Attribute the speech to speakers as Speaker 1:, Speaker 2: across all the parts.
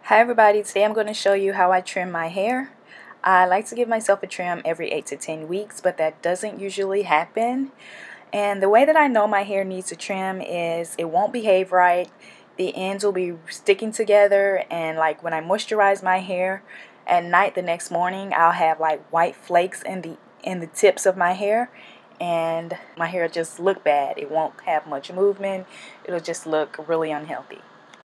Speaker 1: Hi everybody, today I'm going to show you how I trim my hair. I like to give myself a trim every 8 to 10 weeks, but that doesn't usually happen. And the way that I know my hair needs a trim is it won't behave right. The ends will be sticking together, and like when I moisturize my hair at night the next morning, I'll have like white flakes in the tips of my hair, and my hair just look bad. It won't have much movement. It'll just look really unhealthy.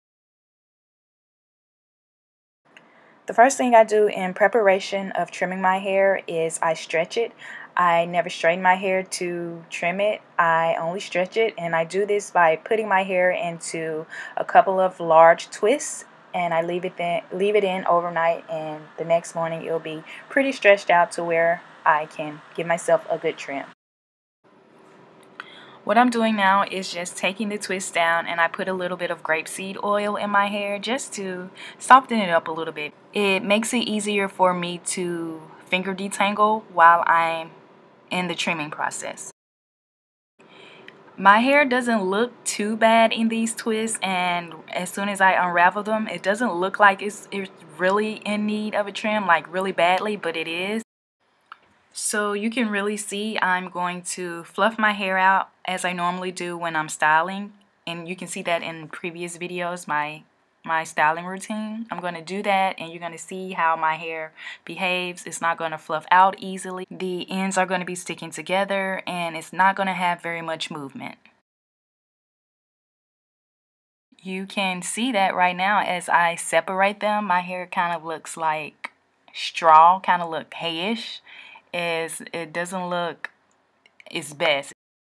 Speaker 1: The first thing I do in preparation of trimming my hair is I stretch it. I never straighten my hair to trim it. I only stretch it, and I do this by putting my hair into a couple of large twists, and I leave it in overnight, and the next morning it'll be pretty stretched out to where I can give myself a good trim. What I'm doing now is just taking the twist down, and I put a little bit of grapeseed oil in my hair just to soften it up a little bit. It makes it easier for me to finger detangle while I'm in the trimming process. My hair doesn't look too bad in these twists, and as soon as I unravel them, it doesn't look like it's really in need of a trim, like really badly, but it is. So you can really see I'm going to fluff my hair out as I normally do when I'm styling, and you can see that in previous videos, my styling routine. I'm going to do that, and you're going to see how my hair behaves. It's not going to fluff out easily. The ends are going to be sticking together, and it's not going to have very much movement. You can see that right now as I separate them, my hair kind of looks like straw, kind of look hayish, as it doesn't look its best.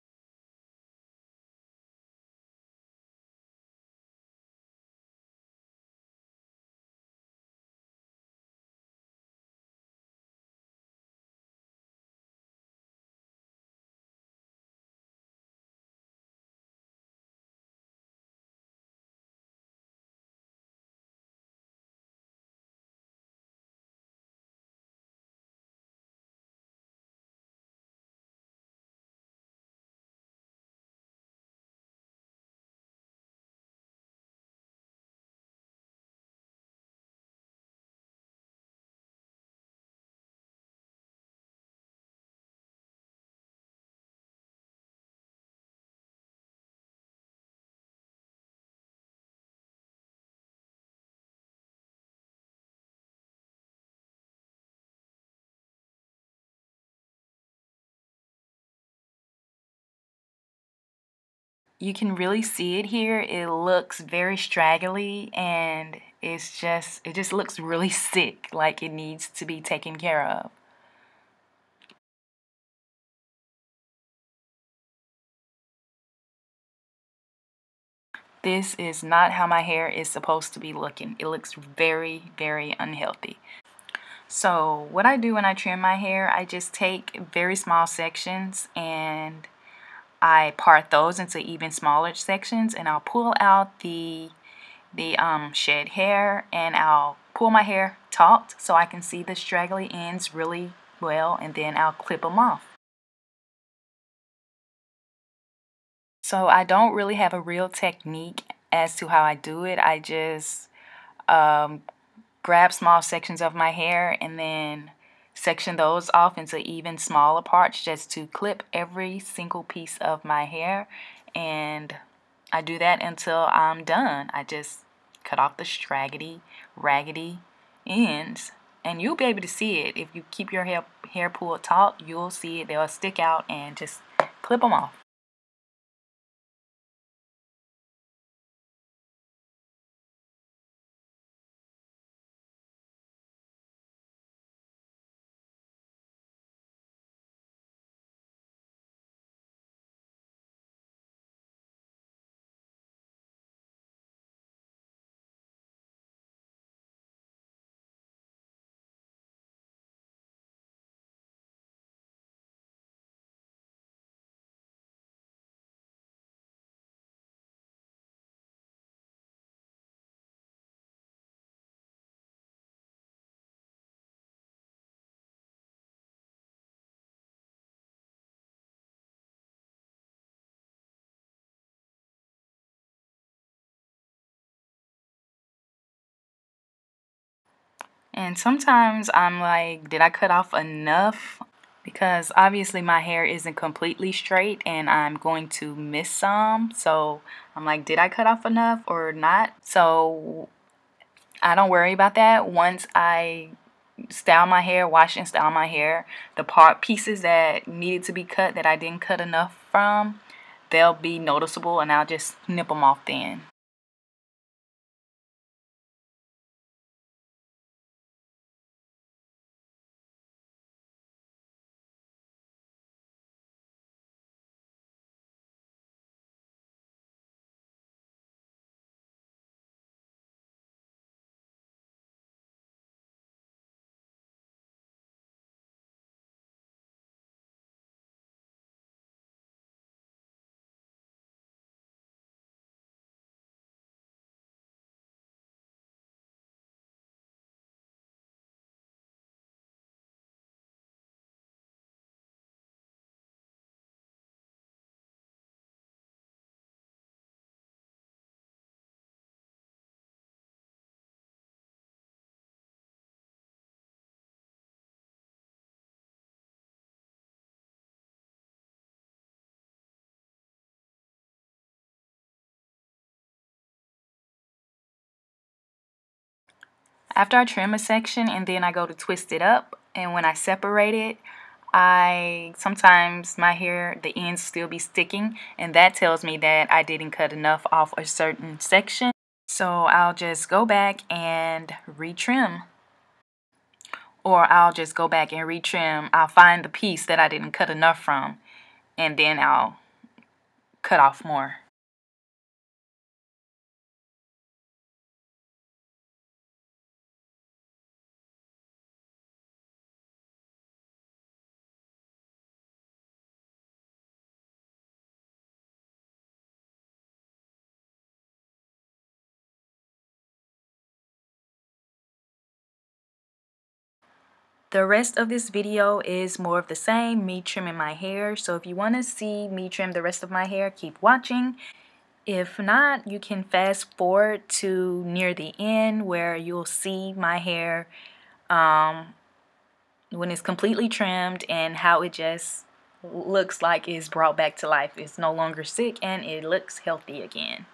Speaker 1: You can really see it here. It looks very straggly, and it just looks really sick, like it needs to be taken care of. This is not how my hair is supposed to be looking. It looks very, very unhealthy. So what I do when I trim my hair, I just take very small sections and I part those into even smaller sections, and I'll pull out the shed hair, and I'll pull my hair taut so I can see the straggly ends really well, and then I'll clip them off. So I don't really have a real technique as to how I do it. I just grab small sections of my hair and then section those off into even smaller parts just to clip every single piece of my hair, and I do that until I'm done. I just cut off the straggly, raggedy ends, and you'll be able to see it. If you keep your hair pulled taut, you'll see it. They'll stick out, and just clip them off. And sometimes I'm like, did I cut off enough? Because obviously my hair isn't completely straight and I'm going to miss some. So I'm like, did I cut off enough or not? So I don't worry about that. Once I style my hair, wash and style my hair, the pieces that needed to be cut that I didn't cut enough from, they'll be noticeable and I'll just snip them off then. After I trim a section and then I go to twist it up, and when I separate it, I sometimes my hair, the ends still be sticking, and that tells me that I didn't cut enough off a certain section. So I'll just go back and retrim, or I'll just go back and retrim. I'll find the piece that I didn't cut enough from, and then I'll cut off more. The rest of this video is more of the same, me trimming my hair. So if you want to see me trim the rest of my hair, keep watching. If not, you can fast forward to near the end where you'll see my hair when it's completely trimmed and how it just looks like it's brought back to life. It's no longer sick and it looks healthy again.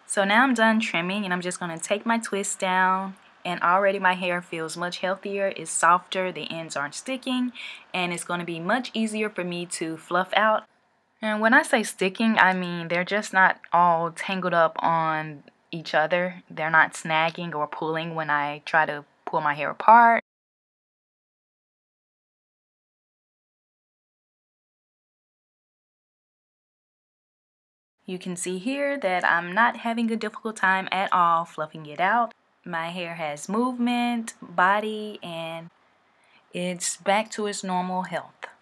Speaker 1: So now I'm done trimming, and I'm just going to take my twist down, and already my hair feels much healthier. It's softer, the ends aren't sticking, and it's going to be much easier for me to fluff out. And when I say sticking, I mean they're just not all tangled up on each other. They're not snagging or pulling when I try to pull my hair apart. You can see here that I'm not having a difficult time at all fluffing it out. My hair has movement, body, and it's back to its normal health.